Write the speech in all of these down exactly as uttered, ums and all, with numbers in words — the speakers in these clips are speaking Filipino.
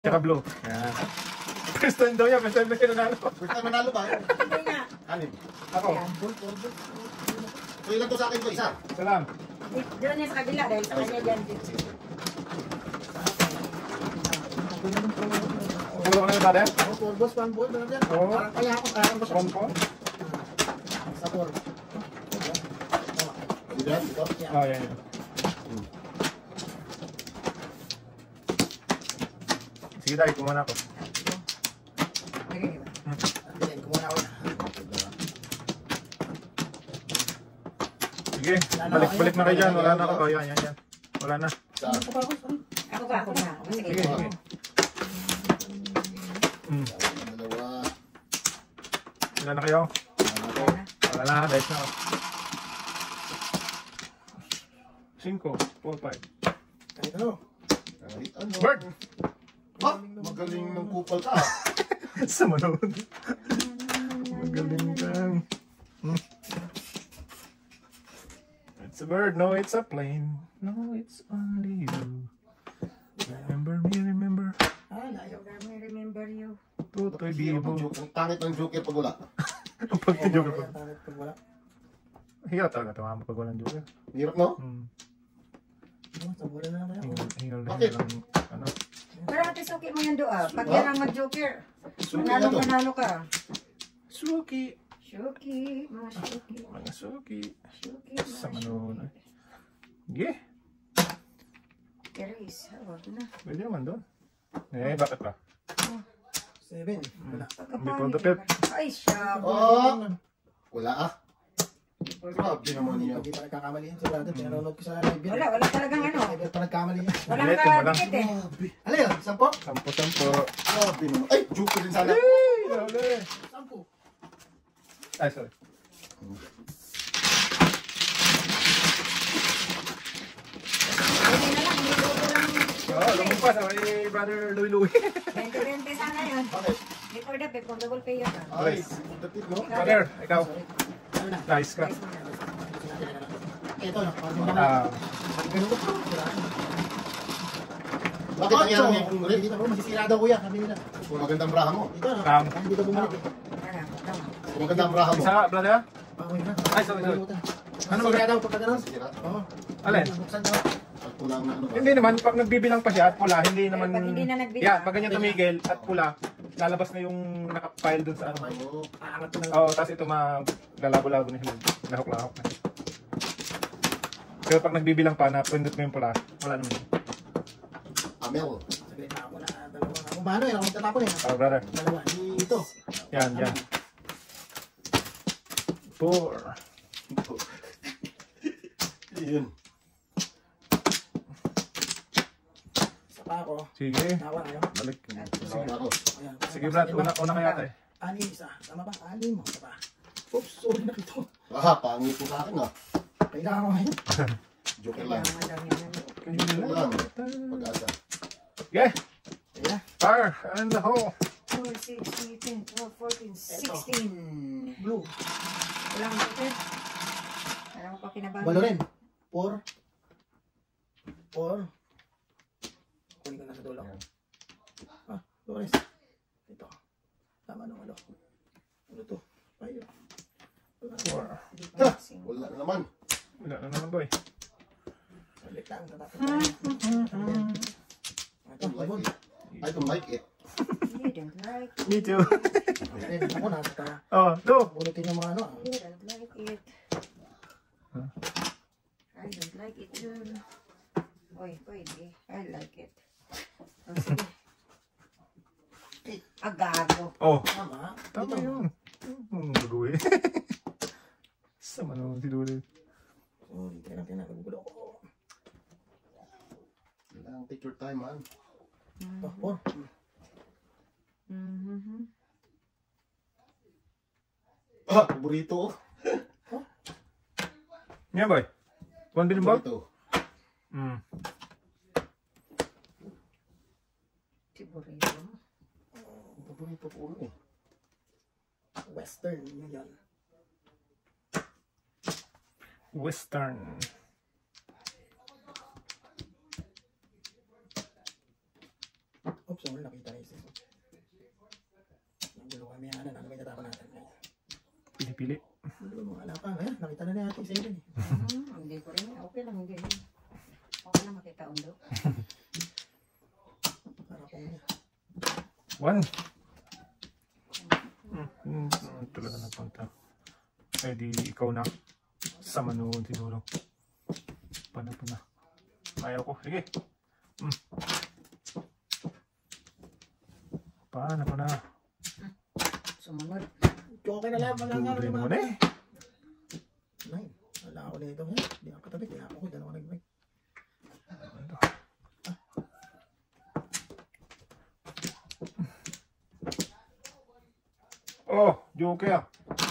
Tsaka blue. Yan. First time daw yan. First time na siya nanalo. First time nanalo ba? Hindi nga. Anim. Ako. So ilan to sa akin ko? Isa? Salam. Doon niya sa kabila dahil sa kanya dyan. Puro ka na yung brother? Ako, four boss, one ball. Parang Oo. kaya ako. Kaya ako. One po? Sa four. Di ba? Ito? Oh, yan yan. Sige tayo, kumana ako. Hindi, kumuna ako. Sige, balik-balik na kayo dyan. Wala na ako. Oh, yan, yan, yan. Wala na. Saan? Ako pa, ako pa. Sige. Sige, sige. Hmm. Dalawa. Wala na kayo? Wala na, guys na. Cinco, four, five. Kahit ano? Kahit ano? Bird! Ha? Magaling ng kupal ka. Sa manood. Magaling kang. Hmm. It's a bird, no, it's a plane. No, it's only you. Remember me, remember. Ah, layo. I remember you. Tutoy Bibo. Ang tangit ng joker pag wala. Ang pagka-joker pa. Tangit pag wala. Hirap talaga tumama pag walang joker. Hirap, no? Hmm. Sabura na tayo. Hingal, hingal na Bakit? hingal ang, ano. Pero ate, suki mo yan doon. Pag yan ang mag-joker, Suki na manalo to. manalo ka. Suki. Shuki, mga shuki. Mga suki. Shuki, Sa mga manood. shuki. Sige. Erase, huwag na. Pwede naman doon. Eh, bakit ba? Seven. Wala. Before the fifth. Ay, siya. Oh! Wala ah. Grabe naman niya. Hindi pa nagkakamali yan. Sigurado, pinanonood ko sa live yan. Wala, wala talagang ano. Hindi pa nagkamali yan. Walang Ulit, walang- ka-dikit eh. Grabe. Ano yun? Sampo? Sampo-sampo. Grabe naman. Ay, joker din sana. Hey! Dali. Sampo. Ay, sorry. Pwede na lang, hindi ko lang. Oo, lumumpas. Ay, brother Louie Louie. twenty twenty sana yun. Bakit? Before the pay, kung double pay yun. ah. Ay, dapit no? Brother, ikaw. Ano na? Nice ka. Nice mo na. Ito na. Parang naman. Ah, Ganun ko. Bakit ang yan niya? Ulit dito ko. Masisira daw kuya. Sabi nila. Kung magandang braha mo. Dito na. Tam. Hindi ka bumalik eh. Ano, tama. Kung magandang braha mo. isa nga, brother. Pakuwi na. Ay, sorry, sorry. Ano maganda daw pagka ganun? Sira. Oo. Alin? Buksan daw. Pag pulang na ano ba? Hindi naman, pag nagbibilang pa siya at pula, hindi naman... Pag hindi na nagbilang. Yan, pag ganyan tumigil at pula, lalabas na yung nakapile dun sa ano. Oo. Aangat ko na. Oo, tapos ito maglalabo-labo na siya. Lahok-lahok na. Pero pag nagbibilang pa, napindot mo yung pula, wala naman. Amel. Sabi na ako na. Dalawa na. Kung paano eh. Ako magtatapon eh. Oh, brother. Dalawa. Dito. Yan, yan. Four. Yun. Isa pa ako. Sige. Tawa ngayon. Balik. Sige. Ako. Ayan. Sige, Brad. Una, una kaya tayo. Ani isa. Tama ba? Ani mo. Isa pa. Oops. Sorry na ito. Ah, pangit po sa akin ah. Kailangan ko ngayon. Joker lang. Kailangan daw niya ano. Joker lang. Pag-asa. Okay. Kaya. Fire and the hole. four, six, eight, ten, twelve, fourteen, sixteen. Blue. Walang joker. Alam mo pa kinabahan. Walo rin. Four. Four. Kunin ko na sa dulo. Ah, Flores. Ito. Tama na walo. Ano to? Five. Four. Ha! Wala na naman. Wala na naman, boy. Balik lang. Tatapos Hmm. tayo. I don't like it. I don't like it. You don't like it. Me too. Ayun, ako na. Tara. Oh, two. Bunutin yung mga ano. ah. You don't like it. Huh? I don't like it too. Oy, pwede. I like it. Oh, sige. Agago. Oh, Tama. tama Dito. yun. Hmm, gagawin. Sama naman si Duli. Sorry, kailan kailan nagugulo ko. Kailangan take your time, man. Ito, four. Mhm. Ah, paborito. Yan, boy. One billion ball? Paborito. Hmm. Sigurito mo. Paborito ko ulo eh. Western. Yun yan. Western. Oops, Dudong, nakita na isa. Ang gulo kami yan, ano ba yung tatapon natin? Pili-pili. Hindi mo wala pa, eh. Nakita na natin isa yun eh. Hmm, hindi ko rin. Okay lang, hindi rin. Okay lang makita undo. Para kung niya. One. Hmm. Hmm. Hmm. Talaga napunta. Eh di ikaw na. Sa manood siguro. Paano pa na? Ayaw ko. Sige. Hmm. Paano pa na? Sumunod. Okay na lang, wala nga Dubre naman. naman eh. Nine. Wala ako na ito. Eh. Hindi ako katabi, kaya ako. Dalawa nag-break. Oh, Joker.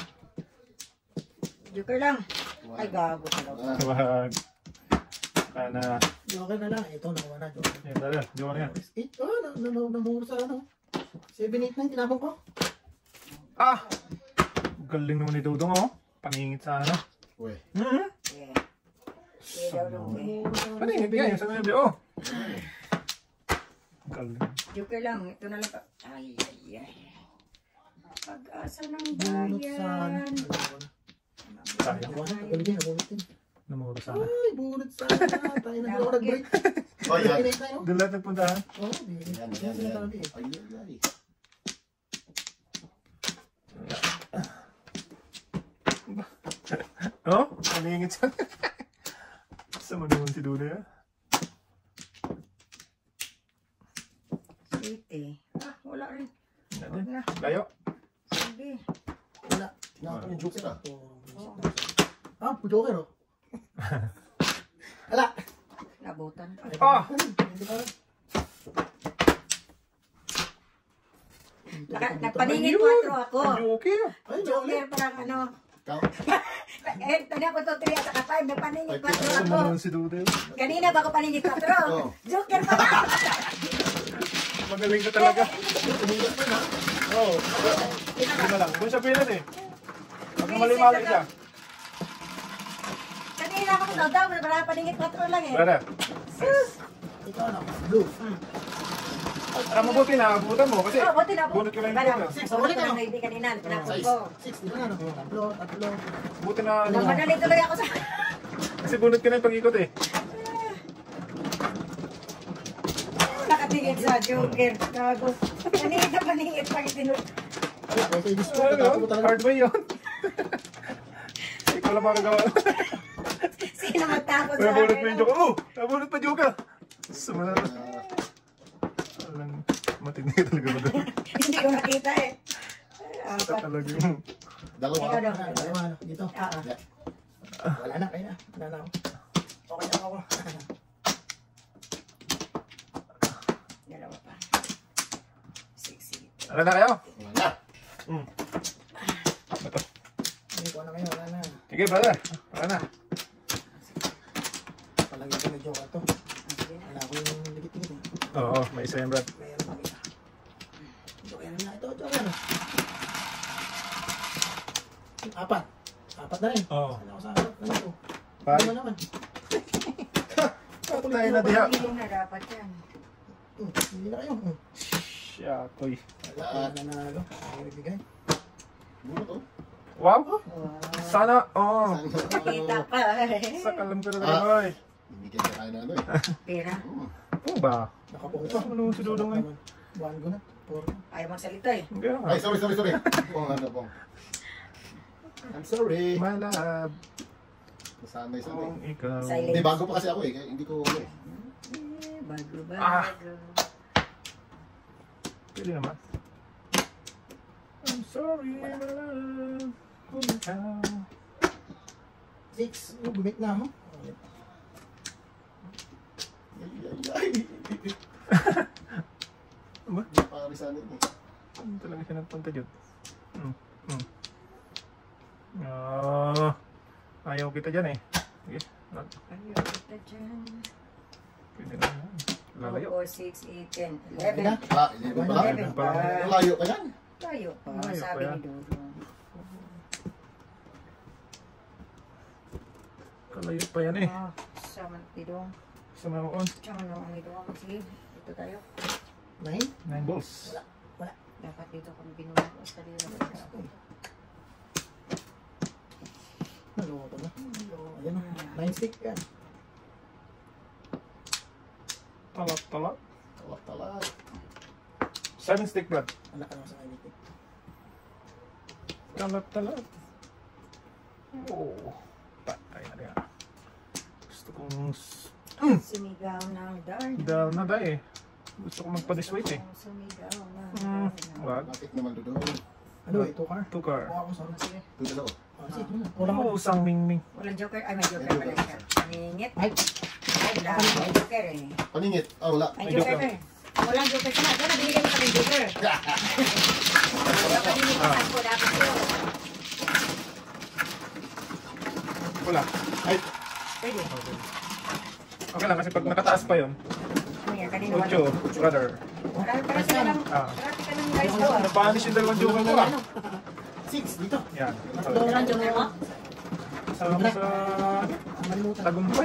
Joker lang. Ay, gago talaga. Wag. Kana. Okay na lang. Ito, nakuha na. Joker. Yan talaga. Joker yan. eight. Oh, na, na, na, namuro sa ano. seven, eight, nine. Tinapon ko. Ah! Galing naman ni Dudong oh. Paningit sa ano. Uy. Hmm? Yeah. Yeah, daw lang. eh. Paningit yan. Sa mga oh. Galing. Joker lang. Ito na lang. Ay, ay, ay. Pag-asa ng Bunot sana. bayan. Sayang. Nakuha na. Galing din. Nabunot din. Namuro sana. Ay, bunot sana. Tayo na ako nag-break. Oh, yan. Pinay tayo. Doon lahat nagpuntahan. Oo, di. Yan, Yan yan, sila yan. talaga eh. Ay, ay, ay. Oh? Paningit sa... sa manood si Dudo yan. City. Ah, wala rin. Yan Huwag din. na. Layo. Sige. Wala. Nakaka yung joker ah. Ah, joker oh. Ala. Nabutan pa. Ah! Hindi pa. Naka- Napaningin kwatro ako. Joker. Ay, Joker parang ano. Count. Eh, tanya ko to three at saka five. Napaningin kwatro Sa ako. manood si Dudo. Kanina ba ako paningin kwatro? Oo. Joker pa lang. Magaling ka talaga. Oo. Hindi na lang. Doon siya pinan eh. Pag mali-mali siya. Kanina ako daw daw. Wala paningin kwatro lang eh. Brother. Ito ano, blue. Ah, mabuti na. Abutan mo. Kasi Oh, buti na. bunot ko lang yung Kaya, Joker. Six, bunot ulit ko ano? lang hindi kanina. Tinapon Size. ko. Six, di ba ano? Tatlo, tatlo. Buti na. Namadali tuloy ako sa... Kasi bunot ka na yung pag-ikot eh. Nakatingin sa Joker. Gago. Paningin na paningin pag itinul. Ay, ako sa ibis ko. Ano, Tatapos ko talaga. hard way yun. Ikaw lang makagawa. Sino magtapos sa Nabunot pa akin? yung Joker. Oh! Nabunot pa Joker. Sumunod. Alam, matindi ka talaga ba doon? Hindi ko nakita eh. Sa Apat. talaga yung... Dalawa. Ikaw daw. Ano, ano, ano, dito. Oo. Wala na, kaya na. Wala na ako. Okay na ako. Dalawa pa. Six, eight. Ano na kayo? Wala. Hmm. Ito. Hindi ko na kayo, wala na. Sige, brother. Wala na. Palagi ko medyo ka to. Wala ko yung ligit-ligit eh. Oo, may isa yung brad. Mayroon kami. Joker na ito, Joker. Apat. Apat na rin. Oo. Wala ko sa apat. Ano ito? Five. Ano naman? Patay na diha. Hindi na dapat yan. Hmm, hindi na kayo. Hmm. Siya, toy. Wala na nanalo. Ay, bibigay. Bunot oh. Wow! Wow. Sana, oh! Nakita pa eh. Sa kalam ka na Ah. talaga, boy. Hindi kaya tayo na ano eh. Pera. Oo ba? Nakapong Pa, ano si Dudong eh? One go na. Four. Ayaw magsalita eh. Hindi Ay, sorry, sorry, sorry. Pong ano pong. I'm sorry. My love, Nasanay sa kung ikaw. Silent. Hindi, bago pa kasi ako eh. Kaya hindi ko ano eh. Eh, Bago Ah. bago. Pwede naman. I'm sorry, my love, kung ikaw. Six. Oh, gumit na ako. Ay, ay, ay. Ano ba? Hindi pa sana eh. Ano talaga siya nagpunta dyan? Hmm. Hmm. Ah, ayaw kita dyan eh. Sige. Ayaw kita dyan. Pwede na yan. Lalayo. four, six, eight, ten, Eleven na. eleven. Ah, eleven pa lang. Eleven pa. Layo pa yan. Tayo pa. Layo Sabi pa yan. ni Dodo. Kalayo pa yan eh. Ah, sama tidong. Sa maon. Tsaka no, ang ito. Sige, ito tayo. Nine? Nine balls. Wala. Dapat dito kung pinuha ko sa kanila. Ano ito na? Ayan na. Nine stick yan. Talat, talat. Talat, talat. Seven stick, Brad. Wala ka naman sa kanya. Talat, talat. Oh. Patay na rin. Gusto kong... Sumigaw ng darn. Dahil na dahil eh. Gusto ko magpa-disweight eh. Sumigaw ng Hmm. darn. Wag. Bakit naman doon? Ano ba ito, car? Two car. Kuha ko sa Sige. Ito dalawa. Ah, sige. Wala ko. Oh, usang mingming. Walang joker. Ay, may joker pala siya. Paningit. Ay, Ay, wala. May joker eh. Paningit. Ah, wala. May May joker joker. eh. Walang joker ka na. Diyan na, binigay mo sa may joker. Dapat dinilisan ko. Dapat yun. Wala. Ay, Pwede. Okay. Okay lang kasi pag nakataas pa yun. Ano yan? Kanina wala. Ocho, brother. Parang parang ka lang. Ah. Parang ka lang guys daw. ah. Napaanis yung dalawang joker ko ah. six dito. Yan. Walang joker mo? Kasama mo sa Malimutan. tagumpay.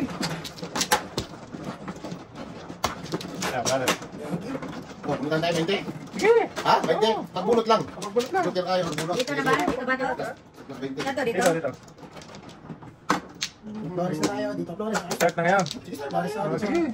Yan, brother. oh, pumunta tayo twenty. Sige! Ha? twenty? Pagbunot lang. Magbulot lang. Joker ay, pagbunot. Dito na ba? Dito ba to? twenty. Dito, dito. Dito, dito. Flores na tayo. Dito, Flores. Start na ngayon. Flores na. Oh, sige.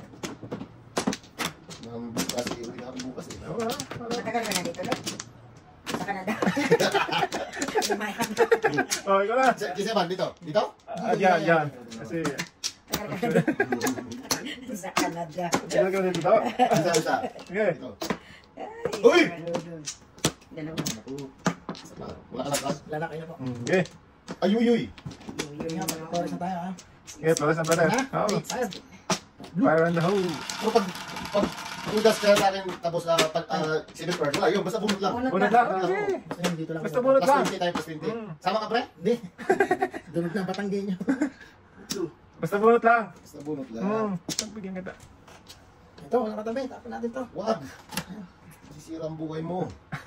Nang bukas, eh, uli namin bukas eh. Oh, ah. Matagal ka na dito, no? Sa Canada. Lumayan. Oh, ikaw na. Si si Evan, dito. Dito? Ah, yan, yan. Kasi, Tagal ka na dito. Sa Canada. sila ka dito. Isa, isa. Sige. Dito. Ay, Uy! malulog. Dalawa. Ako. Isa pa. Wala ka na class? Wala na kayo po. Mm, Okay. Ay, uy, uy. Yun Nga, yung Flores na tayo, ha? Okay, plus na brother. Ha? Oh, Eight, five. fire in the hole. Pero pag, pag, udas ka sa akin tapos uh, pag, uh, silver pearl, wala yun, basta bunot lang. Bunot Bunot lang. lang. Okay. Basta yun, dito lang. Basta muna. bunot Plus lang. twenty tayo, plus twenty. Mm. Sama ka, pre? Hindi. Dunod na batanggi nyo. Basta bunot lang. Basta bunot lang. Hmm. Pagbigyan kita. Ito, wala katabi. Tapon natin to. Wag. Sisira ang buhay mo.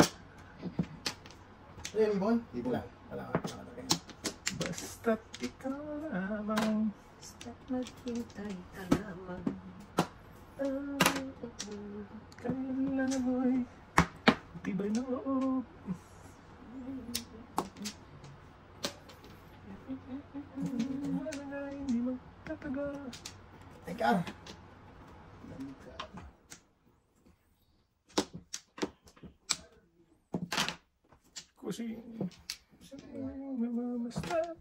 Ano yung ibon? Ibon. Wala. Wala wala katabi. Basta't ikaw lamang. Basta't maghintay ka lamang. Kailan mo'y tibay ng loob. Hindi magtatagal. Teka. Kasi sa'yo mamamastan.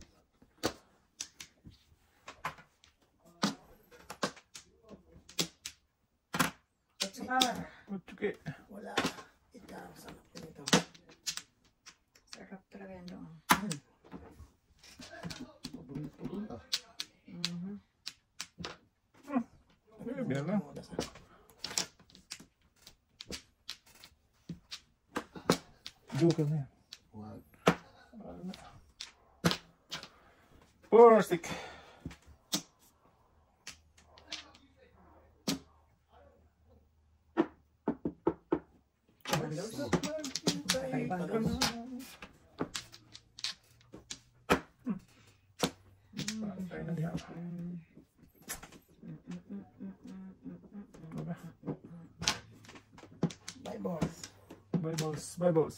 It's hard. Matsuki. Wala. Ika. Sarap yun ito. Sarap talaga yan doon. Pabunot-pabunot ah. Mhm. Eh, biyan lang. Joker na yan. Wag. Four stick. Kakaibang gano'n. Patay na diyan. Ano ba? Bye, boss. Bibles, Bibles.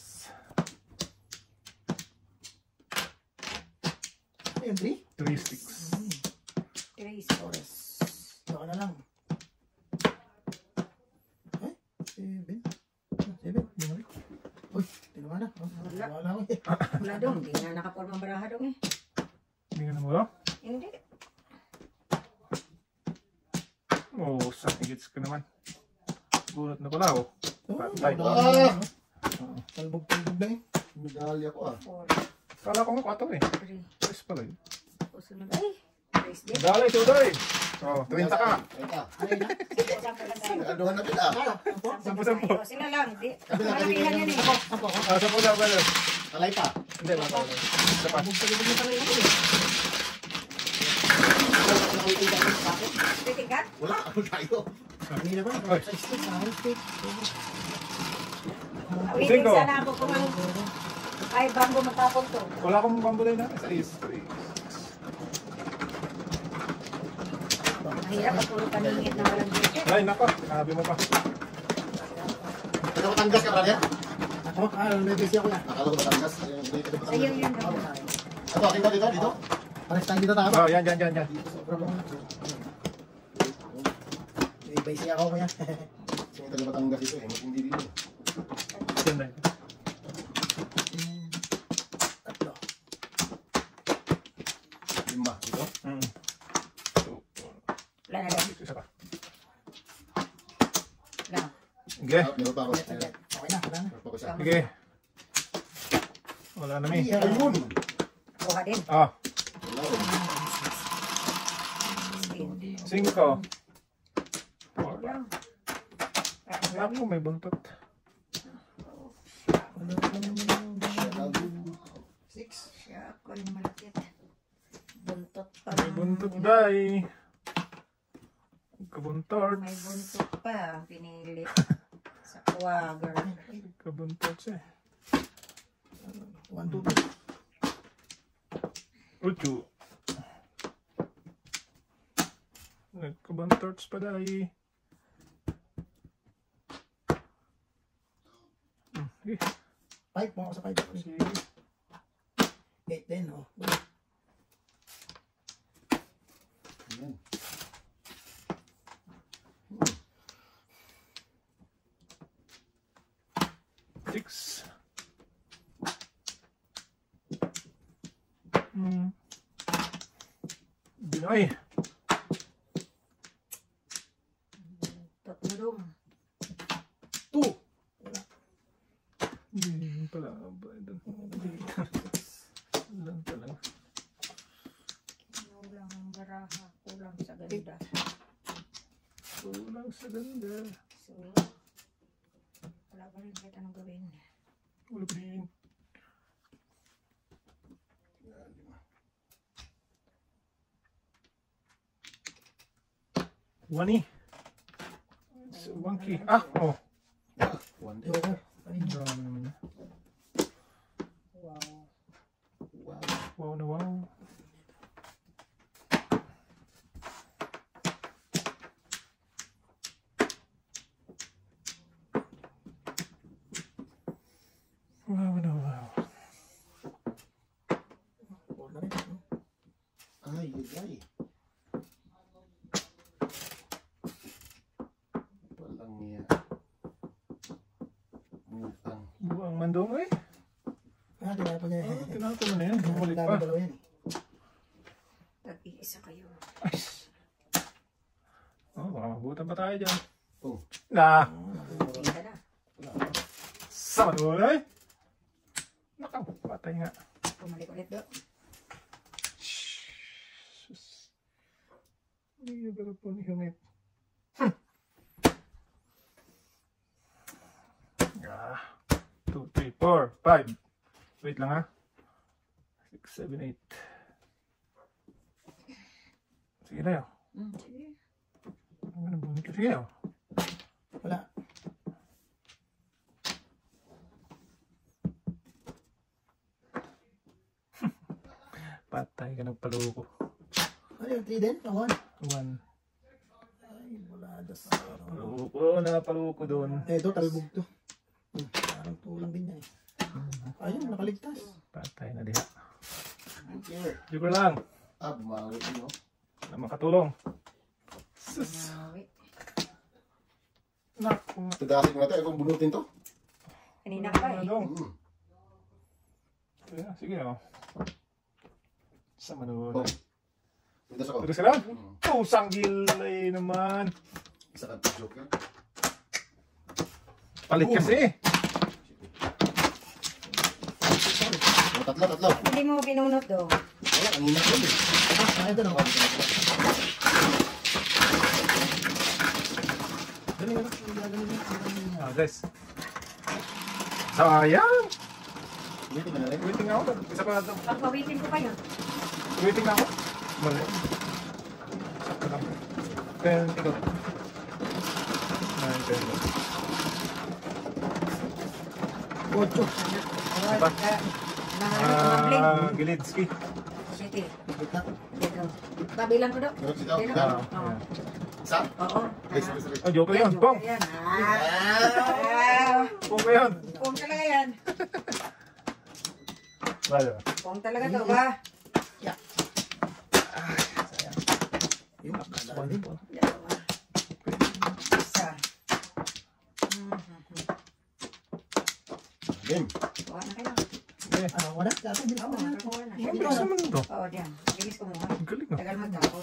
Ano yun, three? Three sticks. Trace. Flores. Ito ka na lang. Eh? Seven? Ah, Seven? Bumalik. Uy, tinuwa na. Oh, Wala. wala ako eh. Wala doon. Hindi na nakapormang baraha doon eh. Hindi ka na mo lang? Hindi. Oh, sa higits ka naman. Bunot na pala oh. Oh, Patay. Ah! Talbog-talbog na eh. Medalya ko ah. Four. Kala ko nga kwato eh. Three. Tres pala yun. Susunod. Ay! Trace din. Dali, tuloy! Oh, treinta ka. Treinta. Ano yun, ha? Sampo lang tayo. Aduhan na kita. Ano? Sampo? Sampo, sampo. Oh, sila lang. Di. Kabila, Malakihan kabila. yan eh. Sampo ka? Ah, sa pula, brother. Alay pa. Hindi, wala. Isa pa. Talbog-talbog na talaga ako eh. Titig ka? Wala. Ano tayo? Kanina ba? Ay. Sa stick, sa whole stick. Awitin Cinco. sana ako kung ang... Ay, bago matapon to. Wala akong pambulay na. Sa is. Three. Mahirap at puro paningit na walang joker. Ay, nako. Sinabi mo pa. Batangas ka, brother? Ako, ah, may busy ako yan. Nakala ko Batangas. Ayun, hindi ka Batangas. Sa'yo yun daw. Ito, dito, dito, dito. Pares tayo dito tayo. Oh, yan, yan, yan, yan. May busy ako kuya. Kasi may taga Batangas ito eh. Hindi dito. Yan na. Tatlo. Lima. Dito. Mm. Wala na daw. Isa pa. Wala. Sige. Ah, meron pa ako. Meron Okay na, wala na. pa ako isa. Sige. Wala na, mi. Ayun! Kuha din. Ah, Wala. cinco. Wala. Ako, may buntot. Six. Siya ako yung malapit. Buntot pa. May buntot, day. Kabuntot. May buntot pa. Pinili. Sa kuwagar. Kabuntot siya. One, two, three. Ucho. Nagkabuntot pa, day. Hmm, sige. Five, mo ako sa five. Sige. Eight din, oh. Ayan. Six. Hmm. Binoy. Tatlong. Two. Hindi pala. Doon. Lang talaga. Kulang ang baraha. Kulang sa ganda. Kulang sa ganda. So, wala pa rin kahit anong gawin. Wala pa rin. Wani. It's wonky. Ah, oh. One day. Joker. Ang dami naman niya. Wow. Wow. Wow na wow. Wow na wow. Four na rin, no? Ay, ay, ay. Walang niya. Mutang. Buang mandong eh. Ah, tinapon niya. Oh, tinapon mo na yan. Bumalik Dami pa. dalawa yan, eh. Tag-iisa kayo. Ay. Oh, baka mabutan pa tayo dyan. Oh. Na. Kita na. Sama na eh. Nakaw. Patay nga. Pumalik ulit do. Sus. Hindi ba po ni Humit? Ah. Two, three, four, five. Wait lang ha. Six, seven, eight. Sige na yun. Hmm, sige. Ano na bunit ko? Sige na yun. Wala. Patay ka ng paloko. Ano yung three din? Ah, one. One. Ay, wala. Das. Paloko na paloko doon. Eh, ito, talbog to. Hmm, parang tulang din yan, eh. Ayun, nakaligtas. Patay na diha. Here. Joker lang. Ah, bumawi din, no? Na makatulong. Sus. Nawi. Naku. Tugasin mo na ito. Kung bunutin to. Kanina ka pa eh. Ano? Hmm. Sige, sige oh. Sa manood. Oh. Tugas ako. Tugas ka lang? Hmm. Oh, sanggilay naman. Isa ka joke yan. Palit kasi. Oh, tatlo, tatlo. Hindi mo binunot do. Wala, ang init yun eh. Ah, ito na. Dali, ano? Ah, guys. Sayang. Dito ka na rin. Waiting ako. Isa pa ito. Pagpawitin ko pa yun. Waiting na ako. Mali. Sakto lang. Ten, ikaw. Nine, ten. Ocho. Apa? Nangalit Ah, Gilidski. Sige. Gitna. Dito. Pabilang ko do. Meron sila. Dito. Ah, Oo. yeah. Isa? Oo. Guys, guys, guys. Oh, joker yan. Pong. Yan. Ah. Pong ba yun? Pong talaga yan. Balo. Pong talaga to ba? Yeah. Sayang. Yung akala din po. Dalawa. Isa. Mhm. Game. Kuha na kayo. Eh, Ah, wala. Dapat hindi Oo, ako na. kuha na. ang bilis naman ito. Oo, diyan. Bilis kumuha. Ang galing ah. Tagal magtapos.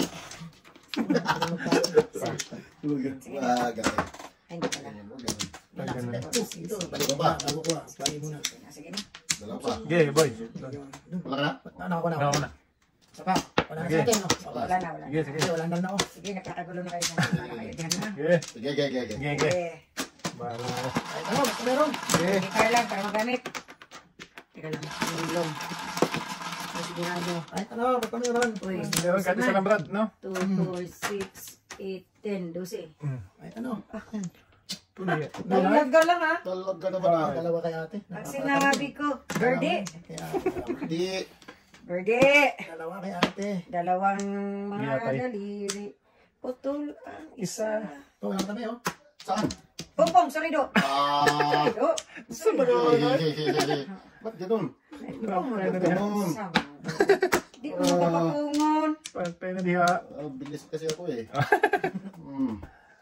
Isa. Wag. Ay, hindi pala. Ay, ganun. Ito, balik ko ba? Bago ko ah. Balik muna. Sige na. Dalawa pa. Okay, boy. Wala ka na? Ano ako na? Ikaw na. Isa pa. Wala na Okay. sa atin. no? Wala na, wala Sige, na. sige. Sige, wala na na ako. Sige, nagkakagulo na kayo. Wala na kayo dyan, ha? Okay. Sige, sige, sige. Okay, okay. Eh, Balo. Ay, ano? Basta meron. Okay. Teka lang, para magamit. Teka lang, nilong. Sigurado. Ay, ano? Basta meron. Uy, Meron kahit isa lang, Brad, no? two, four, six, eight, ten, twelve. Mm. Ay, ano? Tuloy. Dalaga lang, ha? Talaga naman ah. Dalawa kay ate. Ang sinabi ko, Birdie. Kay ate. Hindi. Birdie. Dalawa kay ate. Dalawang mga Ginatay. daliri. Putol ang Isa. Ito, wala kami oh. Saan? Pompong, sorry do. Ah. Sorry do. Saan ba naman? Ba't ganun? Ganun. Di mo makapapungon. Pantay na diha. Ah, bilis kasi ako eh. Hmm.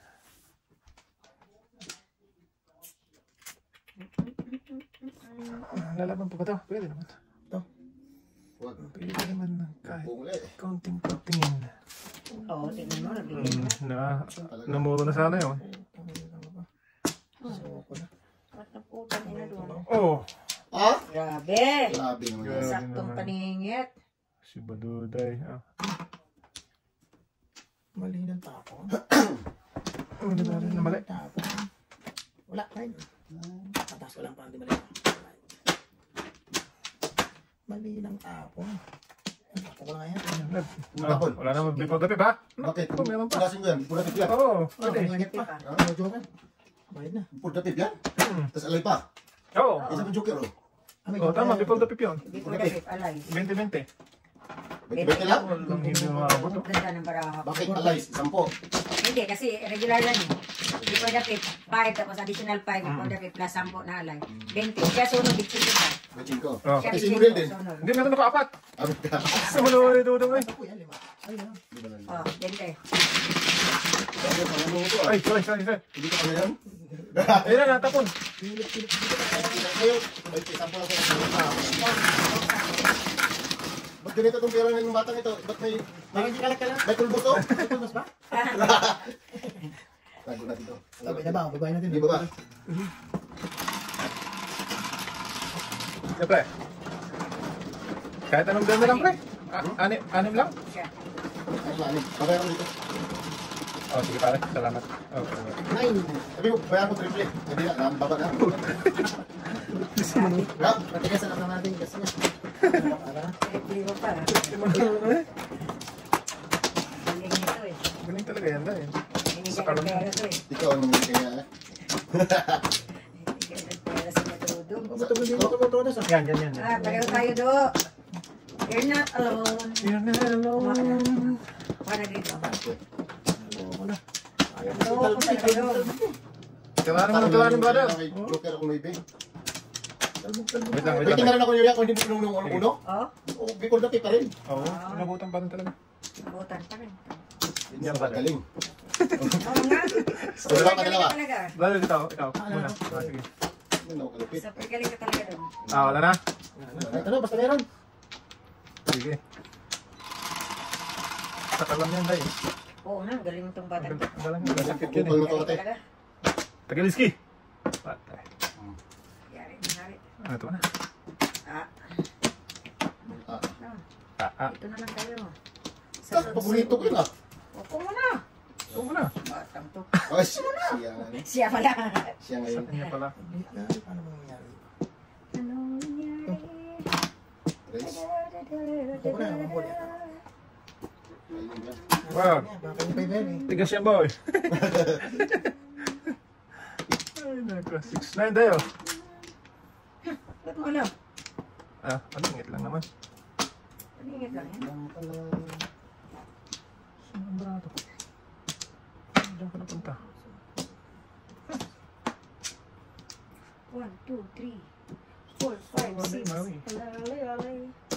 Lalaban pa ba ito? Pwede naman. Wag. Pwede naman ng kahit Pungli. kaunting-kauntingin. Oo, tingnan mo, nabigyan Mm, na. na, namuro na sana yun. So, ko na. Ba't naputan nila doon? Oh! Ah? Grabe. Grabe naman yan. Saktong paningit. Si Baduday. Ah. Mali ng tapon. Ano ba rin na mali? Tapon. Wala, kain. Tatas ko lang pa, hindi mali. Mali ng tapon. Tapon ko na yan. Ah, wala naman before the pip, ha? Bakit? Oh, meron pa. Punasin ko yan. Pura pip yan. Oo, Ano, pwede. ingat pa. Ah? Ano, joker? Bayad na. Pura pip yan? Mm. Tapos alay pa. Oo. Isa pang joker oh. Ah, may Oh, joker. tama, before the pip yun. Before the pip, alay. twenty twenty. Bete lang? Walang hindi makabot. Ang ganda ng baraha. Bakit alay? Sampo. Hindi, kasi regular lang yun. Before the pip, five, tapos additional five, before the pip, plus sampo na alay. twenty. Kaya sunod, bitsin ko pa. Bachin ko. Oh. Kaya Kasi bitsin mo rin ko, din. sunod. Hindi, meron ako apat. Ano ka? Sa maluwa ni Dudong eh. Ako yan, lima. Ay, yan. Di ba lang? Oh, twenty. Bakit? Ano mo ko ah? Ay, sorry, sorry, sorry. Hindi ka kaya yan? Ayun na, natapon. Kayo, may sampo lang ko. Ba't ganito itong pera ng batang ito? Ba't may... Bakit hindi kalat ka lang? May tulbo to? May tulmas ba? Tago natin to. Sabay na ba? Babayin natin. Hindi ba ba? Siyempre. Kahit anong ganda lang, pre. Ah, anim, anim lang? Siya. Ay, maani. Babaya ko dito. Oh, sige pare. Salamat. Okay. Nine. Sabi mo, bayan ko triple. Hindi na, baba na. Ha? Matigas na lang natin gas niya. Para. Hindi mo pa. Galing nito eh. Galing talaga yan dahil. Hindi Sa ka kalam. nagpera to eh. Ikaw ang namili kaya. Hindi ka nagpera sa matudong. Matubog din ito mo sa. Yan, yan, yan. Ah, pareho tayo do. You're not alone. You're not alone. Para dito. Ano na? Ano ko tayo? Tawa naman, tawa naman, brother. May joker ako may big. Talbog, talbog. Wait lang, wait Waiting lang. na rin ako nila kung hindi mo pinunong ng uno. Oh, O, before dati pa rin. Oo, nabutan pa rin talaga. butan pa rin. Hindi ako galing. Oo nga. Dalawa ka dalawa. Super galing ka talaga. Brother, ikaw, ikaw. Muna. Ah, sige. Hindi na ako kalupit. Super galing ka talaga doon. Ah, wala na? Ito na, basta meron. Sige. Sa kalam yan dahil. Oo nga, galing itong bata. Ang galang yan. Sakit yan Kupal eh. mo to ate. Talaga. Tagaliski. Patay. Yari, yari. Ah, ito na. Ah, Ah. no. Ah, ah. Ito na lang tayo. Sa Ah, paborito ko yun ah. Opo mo na. Ito mo na. Batang to. Ay, siya nga. Siya pala. Siya ngayon. Sa kanya pala. Paano ba nangyari? Ano nangyari? Tres. Ako na, ako na. Ayun yan. Wow. Bakit yung paper eh? Tigas yan, boy. Ay, nako. six nine tayo. Ba't mo alam? Ah, malingit lang naman. Paningit lang yan. Ang pala. Saan ang brato? Diyan ka napunta. One, two, three, four, five, Marami, six. marami. Alay, alay.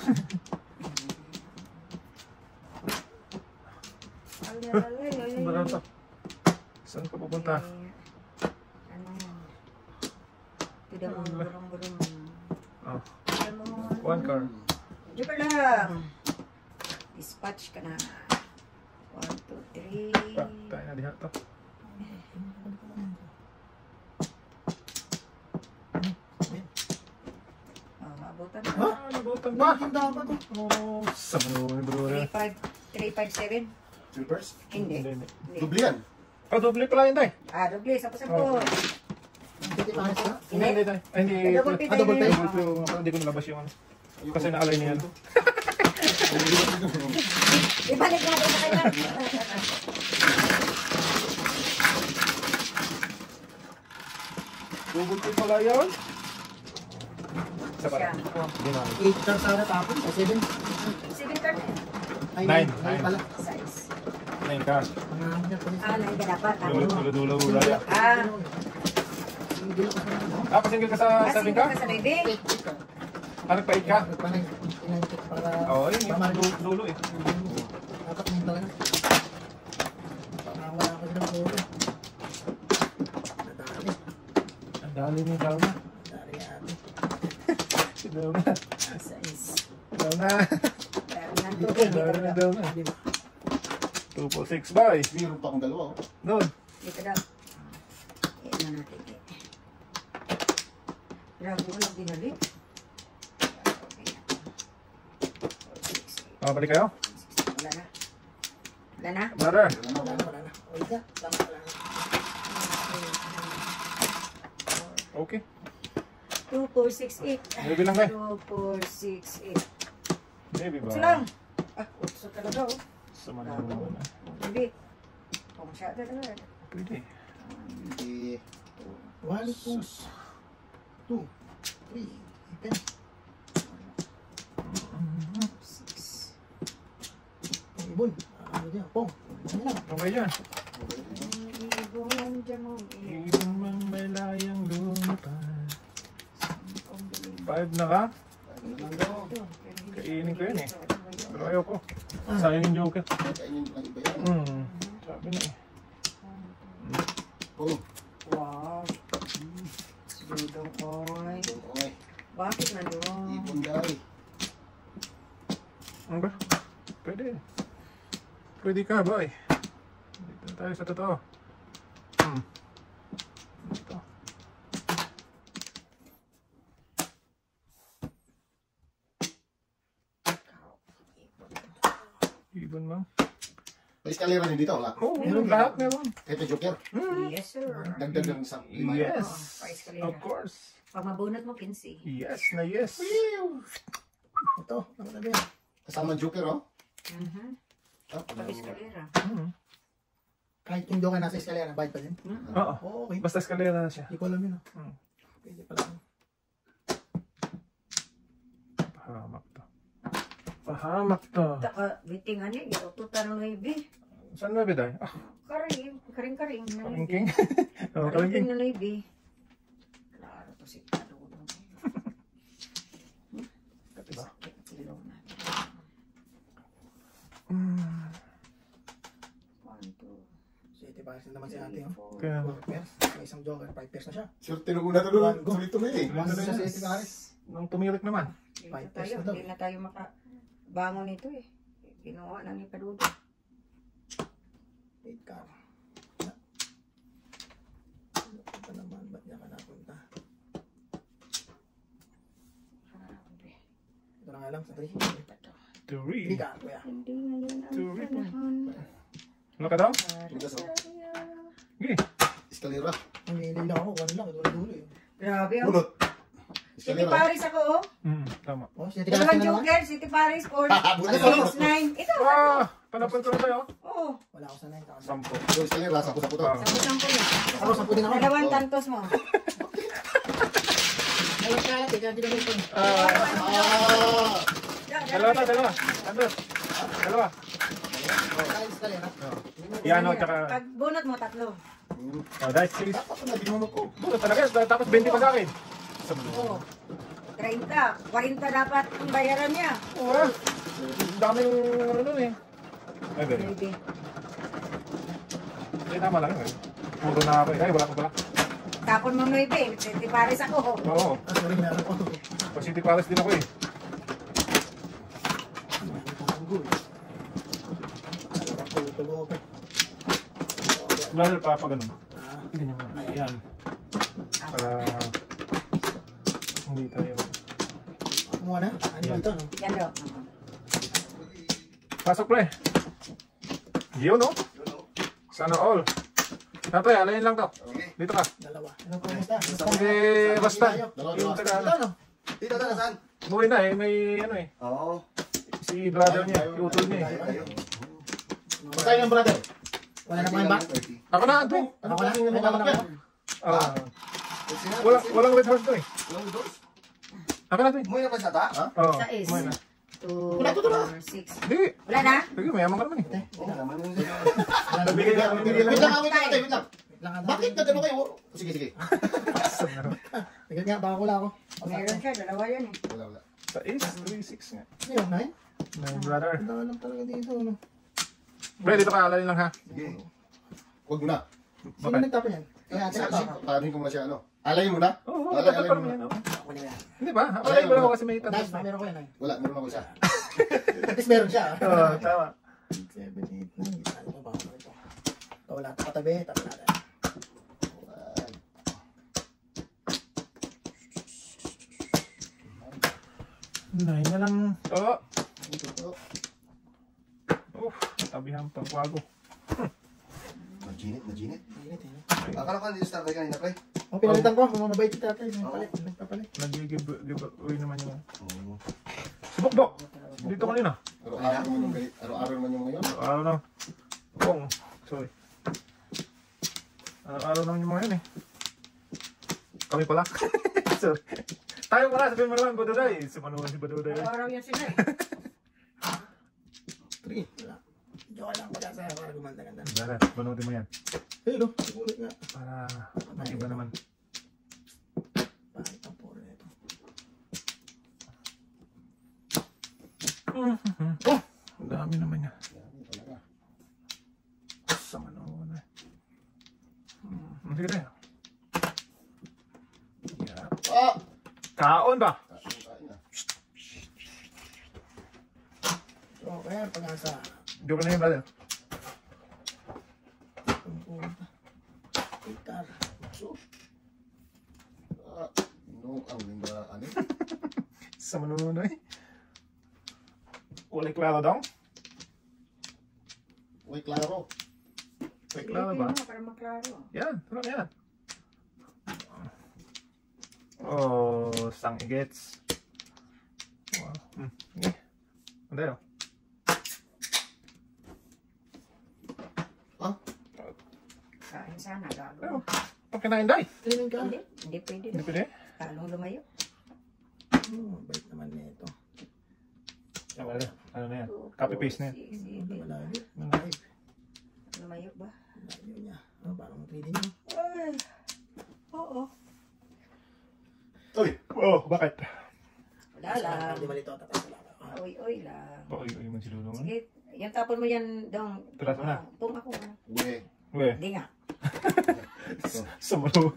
Alay, alay, alay. Saan ba na ito? Saan ka pupunta? Ano yan? Tidak mo burong-burong. Oh, Ano mo? one car. Diyo ka lang. Dispatch ka na. One, two, three. Pa, tayo na diha to. Oh, maabutan na. Ah, nabutan pa. Bakit dapat eh? Oh, sa mga bro. three, five, three, five, seven. Slippers? Hindi. Hindi, hindi. Hindi. Dubli yan. Ah, doble pala yun tayo. Ah, doble. Sapo-sapo. Hindi pares na. Hindi, hindi tayo. Ay, hindi. Ah, double pay Ah, double tayo pay? ngayon. Double pay, oh, hindi ko nalabas yung ano. Kasi naalay niya. Ibalik natin sa kanya. Double pay pala yun. Isa pa Siya. rin. Hindi na. eight cars sana tapos. O seven. Seven card na. Ay, Nine. Nine Nine. pala. Size. Nine ka. Ang hangin niya pala. Ah, nang ka dapat. Dulo, dulo, dulo, dulo. Ah, Hindi lang kasi ano. Ah, pasingil ka sa kasi seven hindi ka? ka sa baby. Eight ka. Ah, nagpa-eight ka? Parang inantik para... Oo, yun. Tama Yung dulo, dulo eh. Dapat mo talaga. Parang wala ka silang dulo. Nadali. Ang dali ni daw na. Nadali ate. Daw na. Size. Daw na. Pero nang tubig. Daw na, Dito daw na. Di ba? two point six by. Meron pa akong dalawa. oh. Doon. daw. Yan na natin. eh. Grabe ko lang dinali. Ah, balik kayo? Wala na. Wala na? Brother. Wala na, wala na, wala na. Ulit ka. Tama, wala na. Okay. two, four, six, eight. Maybe lang kayo. two, four, six, eight. Maybe ba? Utso lang. Ah, utso talaga oh. Sa manalo na. Hindi. Kung siya talaga. Pwede. Hindi. One, two, Sus. two, three, ten. Six. Ang ibon. Ano diyan? Pong. Ano lang? Okay yan. Ibong nandiyan mo. Ibang mang malayang lumipad. Five na ka? Kainin ko yun eh. Pero ayoko. Sayang yung joker. Kainin lang iba yan. Hmm. Sabi na eh. Oh. Wow. Dudong oy. Okay. Bakit na doon? Ibon dahil. Ano ba? Pwede. Pwede ka ba eh. Dito na tayo sa totoo. Hmm. Ito. Ibon mang. May eskalera din dito, wala. Oo, meron lahat meron. Kahit may joker. Yes, sir. Dagdag ng isang lima. Yes. Oh, price ka rin. Of course. Pag mabunot mo, kinsi. Yes na yes. Ito, ano na ba yan? Kasama joker, oh. Mhm. Ah, Pag eskalera. Hmm. kahit yung joker nasa eskalera, bayad pa din. Oo. Oo, okay. Basta eskalera na siya. Hindi ko alam yun, oh. Hmm. Pwede pala. Pahamak to. Pahamak to. Taka, bitingan niya. Giututan ng Navy. Saan na biday? Ah, Karing. Karing-karing. na Navy. kalingking. Oh, kalingking. Karing na Navy. Klaro to si Padudong. Diba? Kilo na. Hmm. One, two, City Paris na naman si ate, oh. four. Kaya, Four pairs. May isang joker, five pairs na siya. Sure, tinuguna to doon. Tuloy-tuloy eh. One na siya sa City Paris. nang tumirik naman. Dito Five tayo. pesos na daw. Hindi na tayo makabangon nito eh. Pinuha na ni Padudong. Eight car. Ano pa naman? Ba't niya ka napunta? Grabe. Ito na nga lang sa three. Three. Three car, kuya. Hindi na yun ang Three. panahon. Ano ka daw? Tugas, oh. Sige. Eskalera. Hindi lang ako. Ano lang. Ito na dulo eh. Grabe oh. Bunot. City Eskalera. Paris ako oh. Hmm, tama. Oh, City Paris Dalawang na naman. joker, City Paris, four, Bunot. six, nine. Ito. Ah! Panapan ko na tayo. Oo. Wala ako sa nine. Ako sa- Sampo. Yung eskalera, sapo-sapo to. Ah. Sampu-sampu na. Ako sa puti na ako. Dalawang tantos mo. Dalawang kalat eh. Kaya di ko nito. Ah, Ah! dalawa ta, dalawa. Andres. Dalawa. Kaya eskalera. Piano tsaka Pag bunot mo, tatlo. Oh, guys, please. Dapat na binunod ko. Buto talaga. Tapos twenty pa sa akin. Sa mga. Oo. thirty, forty dapat ang bayaran niya. Oo. Daming ano nun eh. Ay, ganun. Maybe. Ay, tama lang eh. Puro na ako eh. Ay, wala ko pala. Tapon mo nuibe, twenty pares ako. Oo. Ah, sorry, meron ko. City Palace din ako eh. Lalo pa pa ganun. Ganyan mo. Ayan. Para hindi tayo. Kumuha na? Ano ba ito? No? Yan daw. Pasok pre. Gio no? Sana all. Tatay, alayin lang to. Okay. Dito ka. Dalawa. Ano po basta? Hindi, basta. Dalawa, Yung dalawa. taga Ito, ano. no? Tita, tata, saan? Umuwi na eh. May ano eh. Oo. Si brother niya. Utol niya eh. Tayo. Basta yung brother. Wala na kayong back? Ako na, Ante. Ako na? May back na ako. Ah, wala, walang red horse to eh. Walang doors? Ako na, Ante. Umuwi na pa siya, ta? Ha? Oo. Sa is. Umuwi na. two, Wala, tuto na. four, six. Hindi. Wala na? Sige, mayaman ka naman eh. Oo naman yun. Nabigay lang. Nabigay Wait lang. lang, wait lang, wait lang. Lang ka Bakit na gano'n kayo? Sige, sige. Sige nga, baka wala ako. Meron siya, dalawa yan eh. Wala, wala. Sa is, three six nga. Ayun, nine? My brother. Ang dalam talaga dito, no? Pre, dito ka. Alayin lang ha. Sige. Huwag mo na. Sino Bakit? nagtapon yan? Kaya ate Sige, ako. sige. Paanohin ko muna siya, ano? Alayin mo na? Oo, Alay, dapat alay pa mo naman na. yan. oh. Ako na yan. Hindi ba? Alayin mo lang ako kasi may Nice, tatas na. meron ko yan, nine. Wala, meron ako isa. At least meron siya. Oo, tama. seven, eight, nine. Ano ba ba ako ito? Ito wala ito katabi. Tabi natin. Nine na lang. Oo. Ito. Uff, tabihan pang kwago. Majinit, majinit. Mainit, eh. Akala ko hindi start kanina, pre. Oh, pinalitan ko. Mga mabait ito natin. Nagpalit. Nagpapalit. Nag-giveaway naman yung... Oo. Subok-bok! Dito kanina. Araw-araw naman yung ganit. Araw-araw naman yung ngayon. Araw na. Bong. Sorry. Araw-araw naman yung mga yun eh. Kami pala. Sorry. Tayo pala, sabihin mo naman, Baduday. Sumanuhan si Baduday. Araw yan sila eh. Three. Wala. Joke lang pag-asa para gumanda-ganda. Dara, banutin mo yan. Hey, no? Ulit nga. Para mag-iba naman. Bakit ang puro nito? Oh! Ang dami naman yan. Sama naman eh. Hmm, sige tayo. Yeah. Ah! Kaon ba? Kain na. So, kaya pag-asa. Joke na yun, brother. Pumpunta. Gitar. So, Ah, no, ang linda, ano? Sa manunoy. Kulay klaro daw. Uy, klaro. Kulay klaro ba? Silipin mo para maklaro. Yan, tulad yan. Oh, sang igets. Wow. Hmm. Okay. Ano tayo? Ah? Kain sana, gago. Pero, pag kinain day. training ka. Hindi, hindi pwede. Hindi pwede. Talong lumayo. Hmm, bait naman nito. Ah, wala. Ano na yan? Copy-paste na yan. Six, Ano seven. wala ulit? Live. Lumayo ba? Layo niya. Ano, parang trading mo. Ay. Oo. Uy! Oh, bakit? Wala lang. Di ba dito? Tatas wala ka. Uy-uy lang. Bakit yung man si Lulong? Sige, yan tapon mo yan dong. Tulas mo na. Pung ako. ah. Uy! Uwe, Hindi nga. sa manu.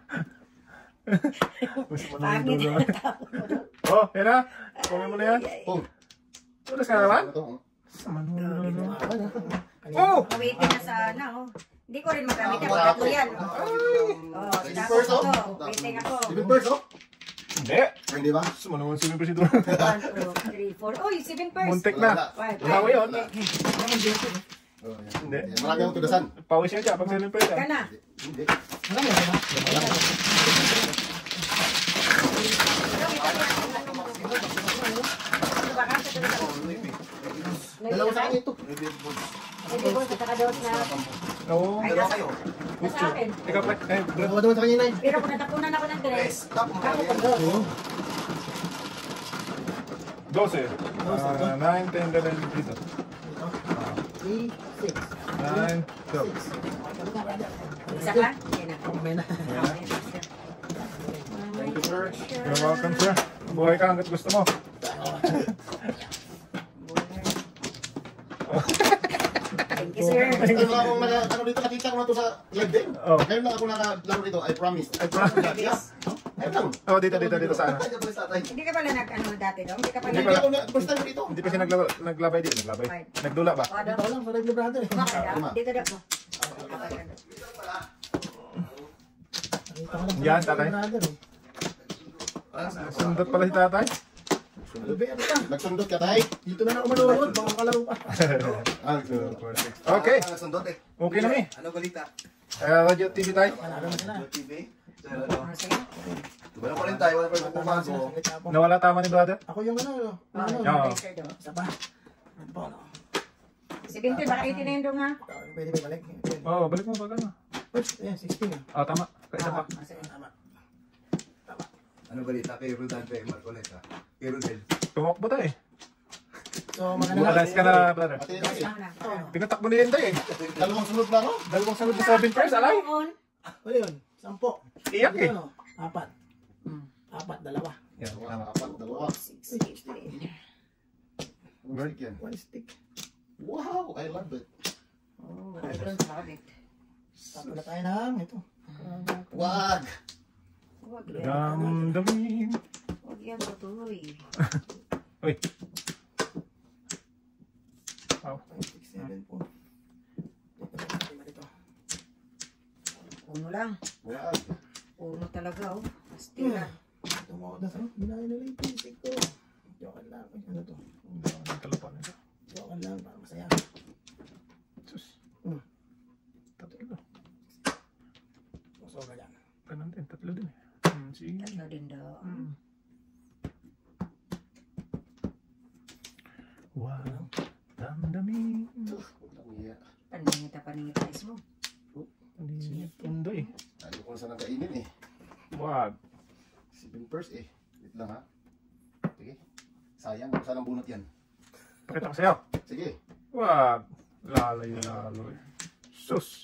Mas Pangit manunoy na doon. tapon mo dong. Oh, yan na. Kumin mo na yan. Ay, ay. Oh! Tulas ka naman? Ano to? oh? Sa manunoy doon. Kanina. Oh! Kawitin na sana, oh. Hindi ko rin magamit yan. Wala Tatlo ako. yan. Wala Oh, ako. oh Seven tapos first, oh. ako. Waiting ako. Seven first, oh? Hindi. Ay, Hindi ba? Sa manunoy si Mimper si Lulong. One, two, three, four. Uy, seven first. Muntik Wala, na. wala. Five. Tama yun. Wala. Oh, yan. Hindi. Yan, marami akong tudasan. Pawis yan siya pag si Mimper siya. Ka na. Hindi. Ano mo, diba? Ano ba ka? Dalawa sa kanya ito. Hindi ko sa takadot na. Oo. Ay, nasa, nasa akin. Ikaw pa. Eh, bro. Dalawa daw sa kanya, nine. Pero kung natapunan ako ng dress, Stop mo. ako pag doon. Oo. Dose. Ah, nine, ten, eleven, dito. Three, six. Nine, twelve. Six. Ano ka, brother? Isa pa? Yan na. May na. Okay, sir. Thank you, sir. You're welcome, sir. Buhay ka hanggat gusto mo. Thank you, sir. Ano lang akong naka, ano dito, nakita ko na to sa live din. Oh. Ngayon lang ako nakalaro dito, I promise. I promise. Yeah. Ayun lang. Oh, dito, dito, dito sa ano. Ay, pala sa tatay. Hindi ka pala nag-ano dati doon? Hindi ka pala Hindi Hindi ako na, first time dito. Hindi pa siya naglabay, naglabay dito. Naglabay. Nagdula ba? O, doon. Ito lang, sa live ni brother eh. Kumakaya. Dito doon. Nakita ko lang sa Yan, live ni tatay. brother eh. Sundot pala si tatay. Gabi, ano ka? Nagsundot ka, tay? Dito na ako manonood, baka kalaro pa. Ah, Okay. Sundot eh. Okay na mi. Ano balita? Uh, Radio T V tayo. Manalo na sila. T V? O, sige. Wala pa rin tayo, wala pa rin Tama pumago. sila, sakit na ako. Nawala tama ni brother. Ako yung ano, ano, O, ano, Oo. okay, sir, doon. isa pa. Ano pa, ano? seventeen, baka eighteen na yun doon, ha? Pwede ba balik? Pwede. Oh, balik mo pag ano. Oops, ayan, sixteen. Oh, tama. Kaisa pa. O, sige. Tama. Ano balita kay Rodante Marcoleta? Kay Rodel. Tumakbo tayo eh. So, maganda na. Alas ka na, brother. Ate, Yes, ate. lang na. Pinatakbo ni Linda eh. Dalawang sunod na ako. Dalawang sunod na seven first, alay. On. Ano yun? Sampo. Iyak eh. Ano? Apat. Hmm. Apat, dalawa. Yan, tama. Apat, dalawa. Good. Yan. One stick. Wow, I love it. Oh, wala doon sa kabit. Tapos na tayo ng ito. Wag. Huwag yan. Damdamin. Huwag yan, tutuloy. Uy. Wow. Five, six, seven po. Dito na tayo dito. Uno lang. Wag. Uno talaga, oh. Pastila. Tumawag na sa binahin nila yung pisik ko. Joke lang. Ay, ano to? Ang talapan nito. Joke lang para masaya. Sus. Hmm. Tatlo. Sobra yan. Ganun din, tatlo din eh. Hmm, sige. Tatlo din daw. Hmm. Wow. Damdamin. Paningita, paningita is mo. Hindi pundo eh. Ayaw ko na sana kainin eh. Wag. Seven first eh. Wait lang ha. Sige. Sayang, saan ang bunot yan? Pakita ko sa'yo. Sige. Wag. Lalay laloy. Sus.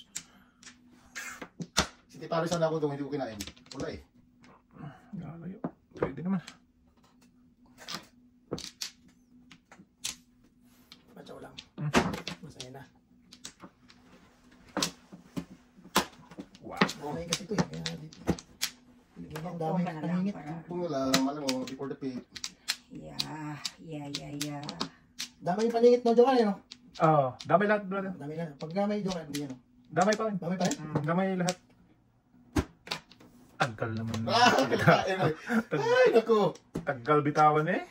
Si Tipari sana ako itong hindi ko kinain. Wala eh. Lalayo. Pwede naman. Matyaw lang. Hmm. Masaya na. Wow. Damay kasi ito eh. Kaya dito. Pinigyan ang damay Okay na lang paningit. para. Kung wala, malam mo, before the pay. Yeah, yeah, yeah, yeah. Damay yung paningit no, Jokan eh no? Oo. Damay lahat, brother. Damay na. Pag damay, Jokan, hindi yan no? Damay pa rin. Damay pa rin? Hmm, damay lahat. Tagal naman. Ah, kakain eh. Ay, naku. Tagal bitawan eh.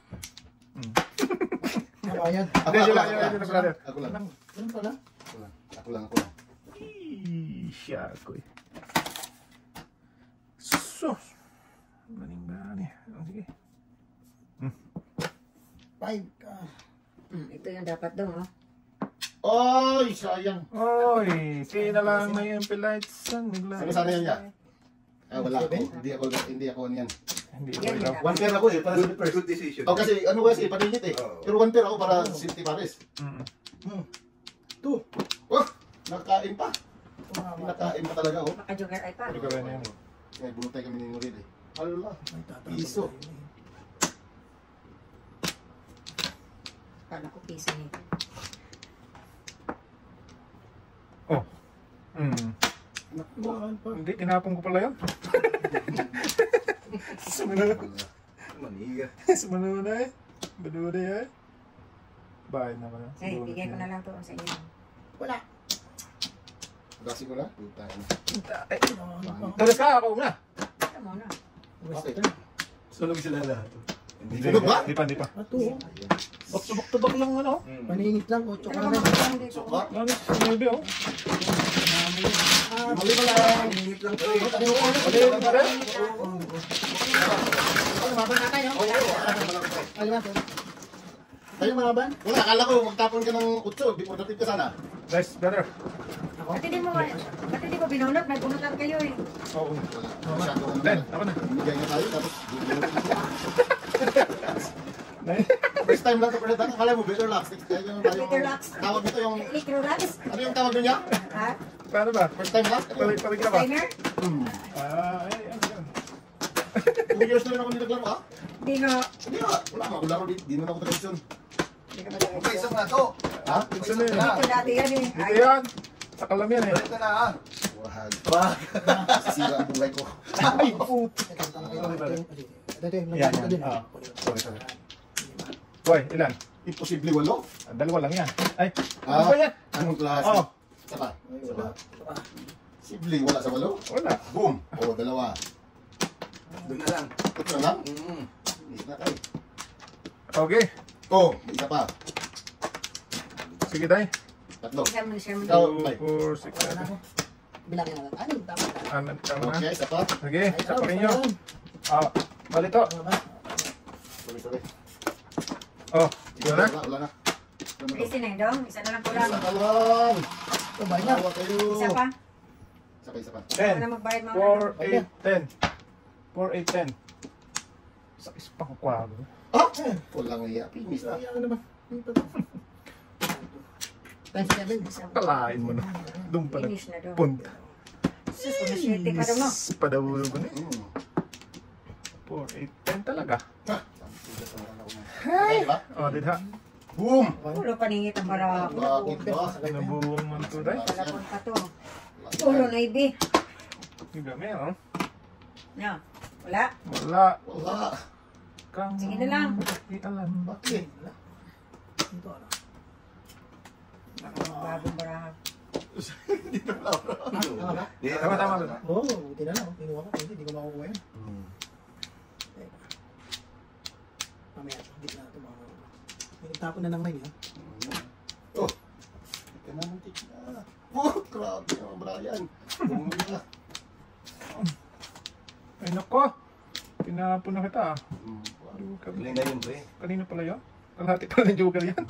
Ano yan? Ako, Hindi, ako, yun lang, ako, yun lang, ako, brother. ako lang. Ganun pala. Ako lang. Ako lang, ako lang. Siya ko eh. Sus. Galing gani. Oh, sige. Five ka. Hmm, ito yung dapat daw, oh. Ay, sayang. Oy, sino lang may M P lights ang nagla. Ano sana yan niya? Ah, wala ako. Hindi ako, hindi ako niyan. Hindi ko Yan, ikaw. yan. One pair ako eh, para Good, first. good decision. Oh, kasi ano kasi, paningit eh. Oo. Pero one pair ako para safety pares. Mm. Hmm. Two. Oh, nakakain pa. Tumama. Nakakain pa talaga oh. Maka-joker ay pa. Hindi ko rin yan eh. May bunotay kami ni Nuril eh. Alala. Ay, tatapos Piso. tayo eh. Kala ko piso niya. Oh. Mm. Mahal pa. Hindi, tinapon ko pala yun. Sumunod. Maniga. Sumunod na eh. Baduda eh. Bahay naman. Ay, bigay ko na lang to sa inyo. Wala. Gasi ko na. Puta na. Ano pa? Tulis ka, ako una. Ito muna. Okay. Sunog sila lahat. Hindi, Sunog ba? Hindi pa, hindi pa. Ato. oh. Back to back to back lang ano. Paningit lang. Ocho Ito ka naman na. ang dito. Suka. Ano, sinabi oh. Mali ba lang? Minit lang to eh. Ano yun pa rin? Lumaban na tayo. Ay, lumaban. Tayo lumaban. Wala, akala ko magtapon ka ng utso. Before the tip ka sana. Guys, brother. Ba't hindi mo, ba't hindi mo binunot? Nagbunutan kayo eh. Oo. Wala. Masyado ka Then, naman. ako na. Bigyan nga tayo tapos. Nay. First time lang ito. Pero akala mo, better locks. Better locks. Tawag nito yung... Electrolax. Ano yung tawag niya? Ha? Paano ba? First time lang? Pawig, pawig ka ba? Timer? Hmm. Ah, ay, ano yan? Two years na rin ako nilaglang ha? Hindi nga. Hindi nga. Wala nga ako laro dito. Di naman ako tradisyon. Hindi ka ba Okay, isa na to. Ha? Gusto na yun. Ito dati yan eh. Dito Ay, yan. Sakalam yan eh. Balik ka na ha. Wag. Wag. Sisira ang buhay ko. Ay, puto. Yan, Yan, yan. Ah, sorry, sorry. Boy, ilan? Imposible walo. Ah, dalawa lang yan. Ay, ano Ah. ba yan? Anong klase? Oh, Isa pa. Isa pa. Sibling wala sa walo? wala. Boom. O, dalawa. Doon na lang. Ito na lang. Mm. Hindi na tayo. Okay. Oh, may isa pa. Sige tayo. Tatlo. siya mo, siya mo. Ikaw, two, Mike. four, six, seven. Bilangin na lang. Ano? Tama. Ano, tama na? Okay, isa pa. Sige, sapakin nyo. Ah, balito. Sorry, sorry. Oh, yun na. Wala, wala na. Wala na. Kasi na yun, dong. Isa na lang kulang. Isa pa lang. Sabay na. Tawa kayo. Isa pa. Isa pa, isa pa. Ako ten, na magbayad mga. four, eight, ten. four, eight, ten. Sakis pa ko kwago. Ah! Walang iya. Pinis na. Ano naman? Times seven. Kalain mo na. Doon pala. Finish na dong. Punta. Sus, kung nasyete pa dong, no? Padabulo ko na. Mm. four, eight, ten talaga. Ay! Diba? Oh, didha. Boom! Puro paningit ang barako. Bakit ba? Nabuong mo ito tayo. Talapon pa to. Puro na ibi. Hindi kami, oh. No. Wala. Wala. Wala. Kang... Sige na lang. Di alam. Bakit? Dito ano? Bagong barako. Tama ba? Di, Tama, tama. tama. Oo, buti na lang. Kinuha ko. Hindi, hindi ko makukuha yan. Mm. Teka. Mamaya, hindi na ito mga Nagtapon na ng ring, ha? Oh! Ika na ng tik na. Oh! Grabe naman, Brian. Bumuli na. Ay, nako. Pinapon na kita, ah. Hmm. Joker. Galing na yun, pre. Kanino pala yun? Kalahati pala ng Joker yan.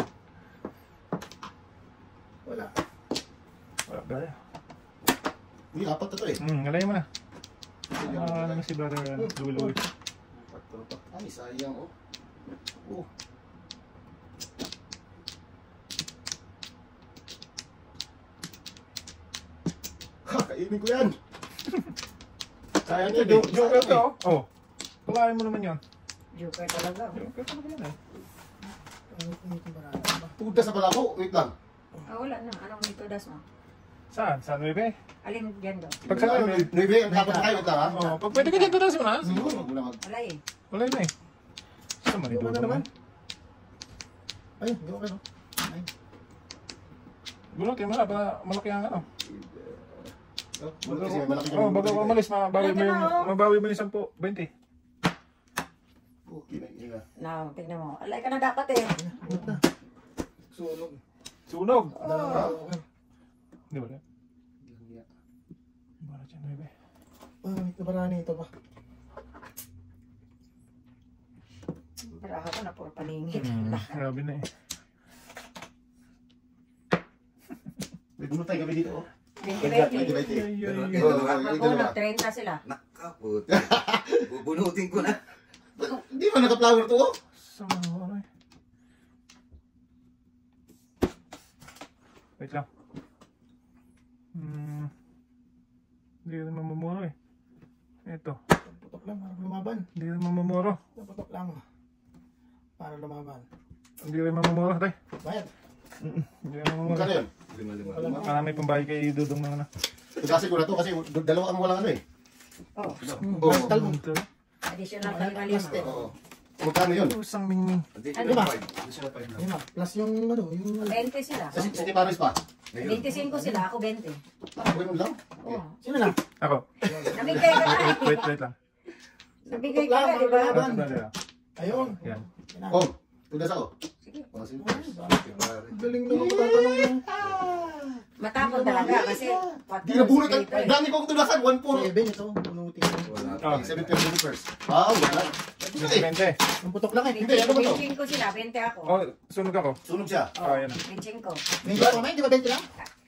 Wala. Wala ba? Uy, apat na to eh. Hmm, ngalayin mo na. Ah, ano na si brother uh, Louie Louie. Apat na to. Ay, sayang oh. Oh. Ha, kainin ko yan. Sayang Ito, yan Jo- eh. Joker to, Sayang oh. Oh. Kalahin mo naman yan. Joker talaga. Joker talaga yan, eh. Ano ito ba na? eh. Puda sa pala ko. Wait lang. Ah, wala na. Anong nito das mo? Saan? Saan, Nuebe? Alin dyan do? Pag sa Ano, Nuebe? Nuebe, ang dapat na kayo. Wait lang ha. Oh, pag pwede ka dyan, tutas mo na. Sige, wag mo na mag... Wala eh. Wala yun eh. Saan man Wala ito naman. naman? Ay, hindi ko kayo. Ay, Bunutin mo na, para malaki ang ano. Oh, kasi may malaki Oh, bago ka umalis, mabawi mo yung, mabawi mo yung sampu, twenty. Oh, kinaiin na. No, tignan mo. Alay ka na dapat eh. abot na. Sunog. Sunog! Dalawa. Okay. Hindi ba? Bara dyan, Nuebe. Ah, ito ba na ito ba? Barako ko na puro paningit. Hmm, grabe na eh. May bunot tayo gabi dito oh. twenty May twenty. dibayti. Ay, ay, ay. Oh, yung Ako dalawa. na, thirty sila. Nakaput. Bubunutin ko na. Hindi ba naka-flower to oh? Sa mga ano eh. Wait lang. Hmm. Hindi rin mamamuro eh. Ito. Putok lang para lumaban. Hindi rin mamamuro. Putok lang. Para lumaban. Hindi rin mamamuro, tay. Bayad. Hindi rin mamamuro. Magkano yun? Lima-lima. Marami pambahay kay Dudong na ano. Tugasin ko na to kasi dalawa ang walang ano eh. Oh, Oh, Talbog. additional pa lima lima. Oo. Magkano yun? Usang mingming. Additional five. Additional five na. Yun na. Plus yung ano, yung... twenty sila. Sa City Paris pa? twenty-five sila, ako twenty. Ako yun lang? Oh. Sino na? Ako. Nabigay ka na eh. Wait, wait lang. Nabigay ka na, di ba? Ano sa brother? Ayun. Yan. Yun na. Oh, tugas ako. Sige. Oh, sige. Galing naman patatanong yung... Matapon talaga kasi Di na bunot. Ang dami kong tugasan. one four. Seven ito. Bunutin ko. Wala. Oh, seven fifty first. Ah, wala. Hindi. twenty. Yung putok lang eh. Hindi, ano ba to? twenty ko sila, twenty ako. Oh, sunog ako. Sunog siya. Oh, yan na. twenty ko. Medyo pa may, di ba bente lang?